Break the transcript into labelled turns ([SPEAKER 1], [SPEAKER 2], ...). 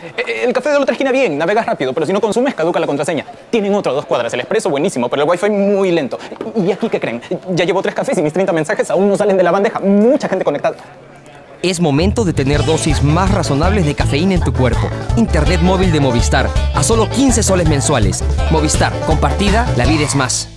[SPEAKER 1] El café de la otra esquina bien, navegas rápido, pero si no consumes, caduca la contraseña. Tienen otro a 2 cuadras, el expreso buenísimo, pero el wifi muy lento. ¿Y aquí qué creen? Ya llevo 3 cafés y mis 30 mensajes aún no salen de la bandeja. Mucha gente conectada.
[SPEAKER 2] Es momento de tener dosis más razonables de cafeína en tu cuerpo. Internet móvil de Movistar, a solo 15 soles mensuales. Movistar, compartida, la vida es más.